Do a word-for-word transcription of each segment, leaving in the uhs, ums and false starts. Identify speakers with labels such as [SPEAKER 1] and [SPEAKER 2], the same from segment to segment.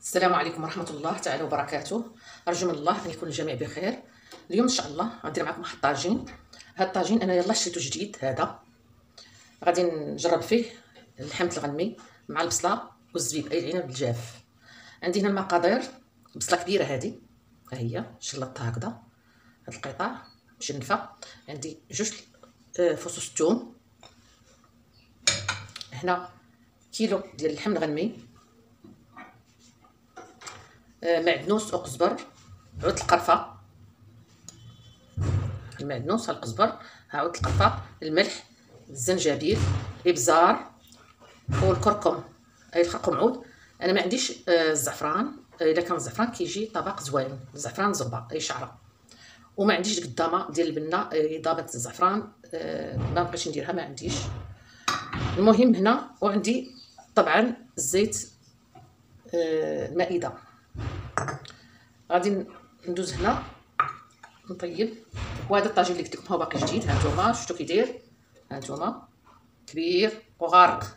[SPEAKER 1] السلام عليكم ورحمة الله تعالى وبركاته. أرجو من الله أن يكون الجميع بخير. اليوم إن شاء الله غندير معكم واحد الطاجين. هاد الطاجين أنا يلاه شريتو جديد، هذا غادي نجرب فيه اللحم الغنمي مع البصلة والزبيب أي العنب الجاف. عندي هنا المقادير: بصلة كبيرة هذه ها هي شلطتها هكذا، هاد القطع مشنفة. عندي جوج فصوص الثوم، هنا كيلو ديال اللحم الغنمي، معدنوس وقزبر، عود القرفه، المعدنوس القزبر، عود القرفه، الملح، الزنجبيل، الابزار والكركم اي الخرقوم عود. انا ما عنديش الزعفران، الا كان الزعفران كيجي طبق زوين، الزعفران زغبه اي شعره. وما عنديش قدامه ديال البنه اضافه الزعفران، ما بغيتش نديرها، ما عنديش. المهم هنا وعندي طبعا الزيت المائده. غادي ندوز هنا نطيب. وهذا الطاجين اللي قلت لكم هو باقي جديد، ها نتوما شفتوا كي داير، ها نتوما كبير وغارق.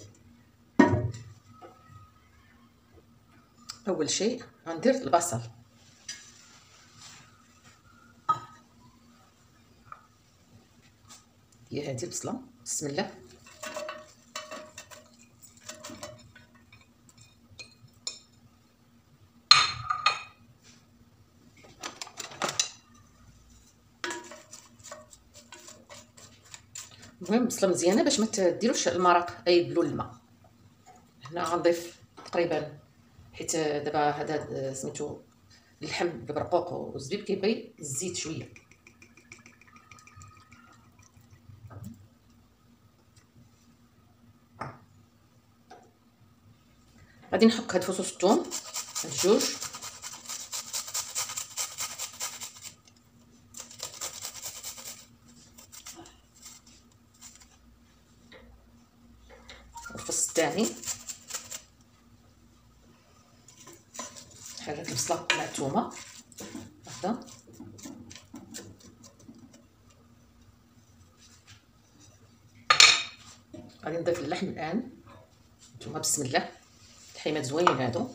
[SPEAKER 1] اول شيء غندير البصل، هي هذه البصله، بسم الله. المهم بصله مزيانه باش ما تديروش المرق اي بلو الماء. هنا غنضيف تقريبا، حيت دابا هذا سميتو اللحم بالبرقوق والزبيب كيبغي الزيت شويه. غادي نحك هاد فصوص الثوم، هاد الجوج، الفص الثاني، بحال هاد البصله مع الثومه هكذا. غادي نضيف اللحم الان، نتوما بسم الله، الحيمات زوينين هادو.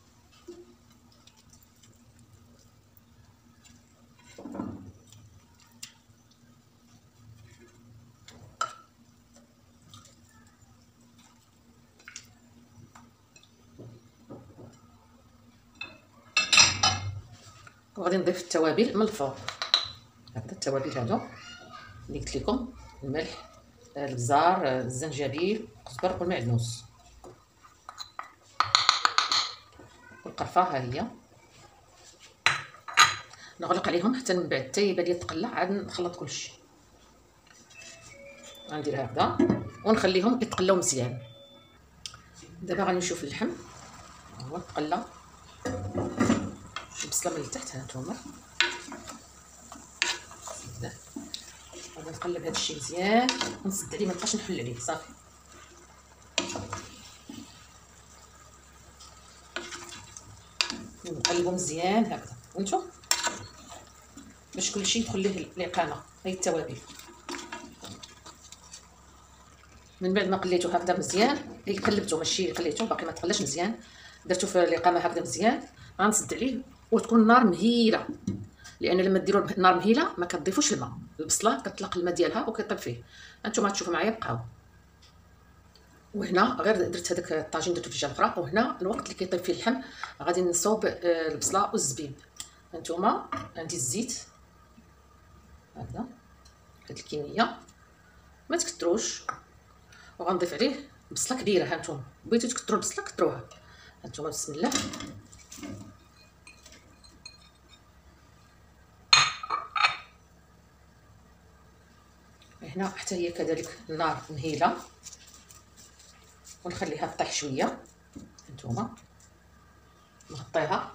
[SPEAKER 1] وغادي نضيف التوابل من الفوق هكذا، التوابل هادو اللي قلت لكم: الملح، البزار، الزنجبيل، القزبر والمعدنوس والقرفه. ها هي نغلق عليهم حتى من بعد حتى يبان لي تقلى، عاد نخلط كلشي. غندير هكذا ونخليهم يتقلاو مزيان. دابا غادي نشوف اللحم هو تقلى، البصله من التحت ها نتوما. غادي نقلب هذا الشيء مزيان ونسد عليه، ما نبقاش نحل عليه، صافي. نقلبو مزيان هكذا وانتو باش كلشي يدخل ليه الإقامة، هاي التوابل. من بعد ما قليتو هكذا مزيان، هي قلبتو ماشي قليتو باقي ما تقلاش مزيان، درتو في الإقامة هكذا مزيان، غنسد عليه وتكون النار مهيله، لان لما ديروا النار مهيله ما كتضيفوش الماء، البصله كتطلق الماء ديالها وكيطيب فيه. انتما تشوفوا معايا، بقاو. وهنا غير درت هذاك الطاجين درتو في الجهه الاخرى، وهنا الوقت اللي كيطيب فيه اللحم غادي نصوب البصله والزبيب. انتما عندي الزيت هكذا، هاد الكميه ما تكثروش، وغنضيف عليه بصله كبيره. ها نتوما بغيتو تكثروا البصله كثروها. هانتوما بسم الله. هنا حتى هي كذلك النار مهيله، ونخليها تطيح شويه. هانتوما نغطيها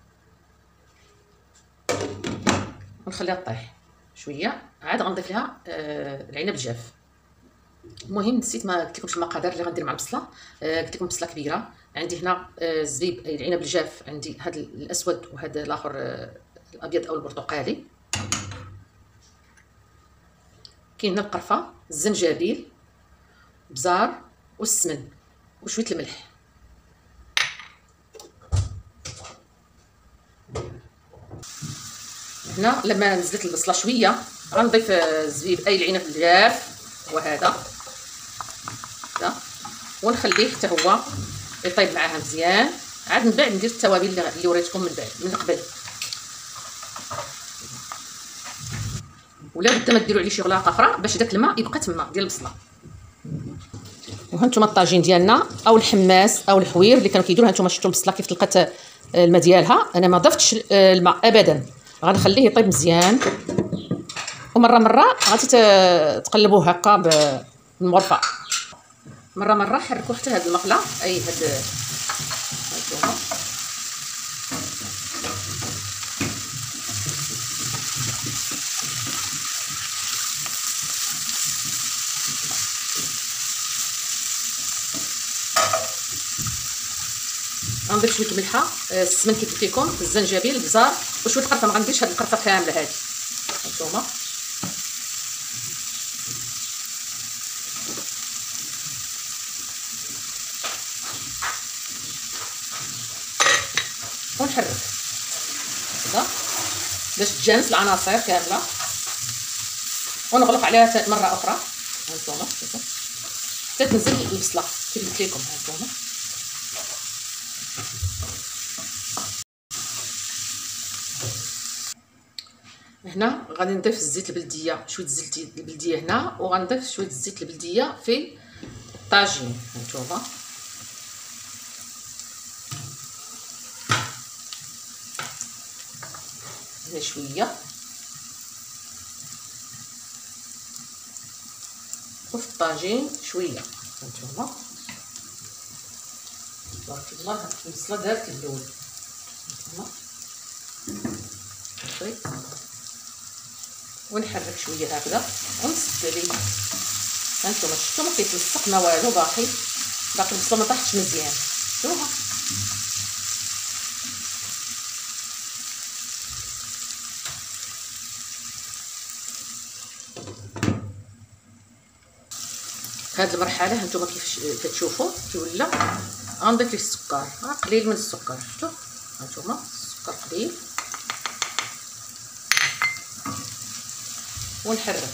[SPEAKER 1] ونخليها تطيح شويه، عاد غنضيف لها آه العنب الجاف. المهم نسيت ما قلت لكمش المقادير اللي غندير مع البصله. آه قلت لكم بصله كبيره، عندي هنا آه الزبيب اي العنب الجاف، عندي هذا الاسود وهذا الاخر آه الابيض او البرتقالي. كاين هنا القرفه، الزنجبيل، بزار والسمن وشويه الملح. هنا لما نزلت البصله شويه غنضيف الزبيب اي العنب الجاف، هو هذا هذا، ونخليه حتى هو يطيب معاها مزيان. عاد من بعد ندير التوابل اللي وريتكم من بعد من قبل. ولا بد ما ديروا عليه شي غلاقه اخرى باش داك الماء يبقى تما ديال البصله. وهانتوما الطاجين ديالنا او الحماس او الحوير اللي كانوا كيديروا. هانتوما شفتوا البصله كيف طلقت الماء ديالها، انا ما ضفتش الماء ابدا، غنخليه يطيب مزيان. ومره مره غادي تقلبوه هكا بالمغرفه، مره مره حركوا حتى هاد المقله اي هاد هانتوما. غنضيف شويه الملحه، السمن كيف قلت لكم، الزنجبيل، البزار وشويه القرفه. ما غنديرش هاد القرفه كامله هادي هانتوما. ونحرك هكذا باش تجانس العناصر كامله، ونغلق عليها مره اخرى هانتوما حتى تنزل البصله كيف قلت لكم هانتوما. هنا غادي نضيف الزيت البلديه، شويه الزيت البلديه هنا، وغنضيف شويه الزيت البلديه في الطاجين هانتوما. هنا شويه وفي الطاجين شويه هانتوما. تبارك الله هاد البصله دارت اللون هانتوما. صافي ونحرك شويه هكذا ونسد عليه هانتوما. شفتوا ما كيتلصق ما والو، باقي باقي البصله ما طاحتش مزيان. شوفوها في هذه المرحله هانتوما كيف كتشوفوا كيولى. غنضيف ليه السكر، قليل من السكر، شفتوا هانتوما السكر قليل، ونحرك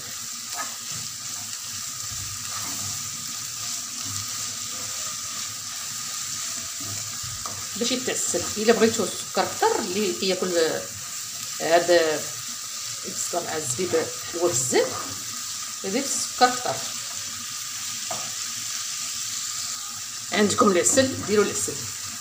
[SPEAKER 1] باش يتعسل. الا بغيتو السكر كثر اللي كياكل هذا البصله مع الزبيب حلوه بزاف يضيف السكر كثر. عندكم العسل ديروا العسل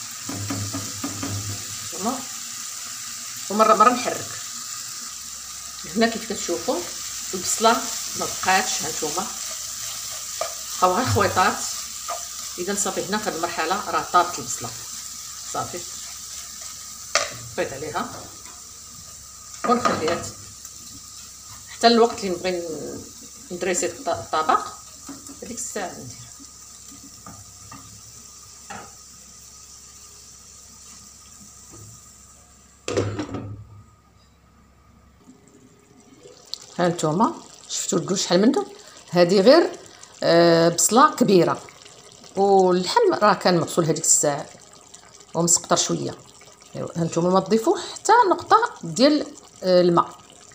[SPEAKER 1] هنا، ومره مره نحرك. هنا كيف كتشوفوا البصله ما بقاتش هانتوما، بقاو غير خويطات. اذا صافي هنا في هذه المرحله راه طابت البصله صافي. طفيت عليها ونخليها حتى الوقت اللي نبغي ندريسي الطبق هذيك الساعه ندير. هانتوما شفتوا الكل شحال منهم. هذه غير آه بصله كبيره، واللحم راه كان مغسول هذيك الساعه ومسقطر شويه. هانتوما ما تضيفوا حتى نقطه ديال آه الماء.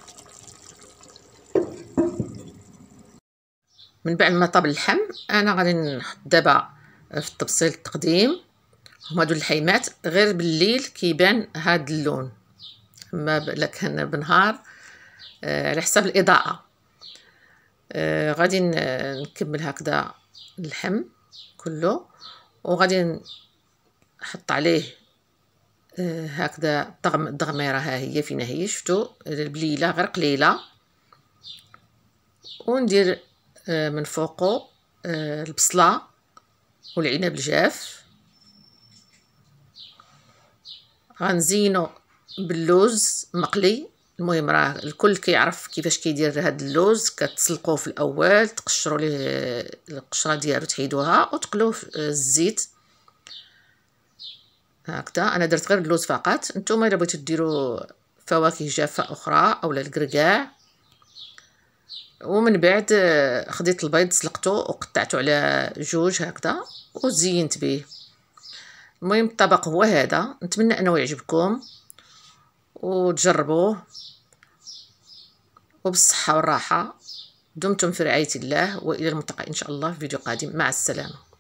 [SPEAKER 1] من بعد ما طاب اللحم انا غادي نحط دابا في التبصيل التقديم. هما هادو الحيمات غير بالليل كيبان هاد اللون، اما الا كان بنهار آه على حساب الاضاءه. آه غادي نكمل هكذا اللحم كله، وغادي نحط عليه آه هكذا الدغم الدغميره. ها هي فينا هي، شفتوا البليله غير قليله. وندير آه من فوقه آه البصله والعنب الجاف. غنزينو باللوز مقلي. المهم راه الكل كيعرف كيفاش كيدير هاد اللوز. كتسلقوه في الاول، تقشروا ليه القشره ديالو، تحيدوها وتقلوه في الزيت هكذا. انا درت غير اللوز فقط. نتوما الا بغيتو ديروا فواكه جافه اخرى اولا الكركاع. ومن بعد خديت البيض سلقته وقطعته على جوج هكذا وزينت به. المهم الطبق هو هذا. نتمنى انه يعجبكم وتجربوه وبالصحة والراحة. دمتم في رعاية الله، وإلى الملتقى إن شاء الله في فيديو قادم. مع السلامة.